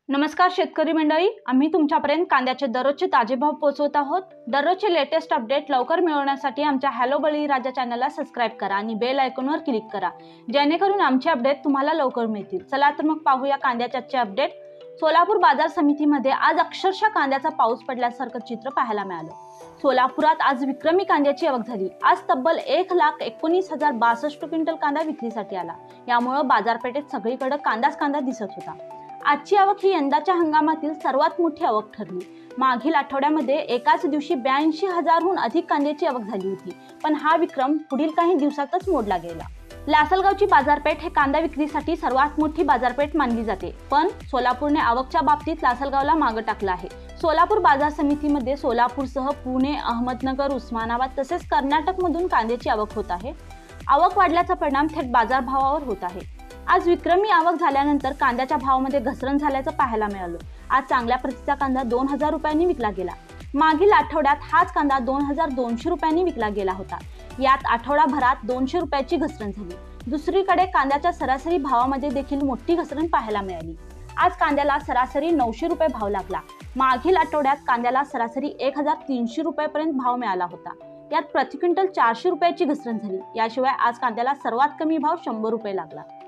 नमस्कार शेतकरी मंडळी, आम्ही तुमच्यापर्यंत कांद्याचे दररोजचे ताजे भाव पोहोचवत आहोत। दररोजचे लेटेस्ट अपडेट लवकर मिळवण्यासाठी आमच्या हॅलो बळीराजा चॅनलला सबस्क्राइब करा आणि बेल आयकॉनवर क्लिक करा, जेणेकरून आमचे अपडेट तुम्हाला लवकर मिळतील। चला तर मग पाहूया कांद्याचे आजचे अपडेट। सोलापूर बाजार समितीमध्ये आज अक्षरशः कांद्याचा पाऊस पडल्यासारखं चित्र पाहायला मिळालं। सोलापुरात आज विक्रमी कांद्याची आवक झाली। आज तब्बल 1,19,062 क्विंटल कांदा विक्रीसाठी आला। यामुळे बाजारपेठेत सगळीकडे कांदाच कांदा दिसत होता। आजची आवक ही यंदाच्या हंगामातील सर्वात मोठी आवक ठरली। मागील आठवड्यामध्ये एकाच दिवशी 82,000हून अधिक कांद्याची आवक झाली होती, पण हा विक्रम पुढील काही दिवसातच मोडला गेला। लासलगावची बाजारपेठ हे कांदा विक्रीसाठी सर्वात मोठी बाजारपेठ मानली जाते, पण सोलापूरने आवकच्या बाबतीत लासलगावला मागे टाकलं आहे। सोलापूर बाजार समितीमध्ये सोलापूरसह पुणे, अहमदनगर, उस्मानाबाद तसेच कर्नाटकमधून कांद्याची आवक होत आहे। आवक वाढल्याचा परिणाम थेट बाजारभावावर होत आहे। आज विक्रमी आवक झाल्यानंतर कांद्याच्या भावामध्ये घसरण झाल्याचं पाहायला मिळालं। आज चांगल्या प्रतीचा कांदा 2,000 रुपयांनी विकला गेला। मागील आठवड्यात हाच कांदा 2,200 रुपयांनी विकला गेला होता। यात आठवडाभरात 200 रुपयाची घसरण झाली। दुसरीकडे कांद्याच्या सरासरी भावामध्ये देखील मोठी घसरण पाहायला मिळाली। आज कांद्याला सरासरी 900 रुपये भाव लागला। मागील आठवड्यात कांद्याला सरासरी 1,300 रुपयापर्यंत भाव मिळाला होता। यात प्रति क्विंटल 400 रुपयाची घसरण झाली। याशिवाय आज कांद्याला सर्वात कमी भाव 100 रुपये लागला।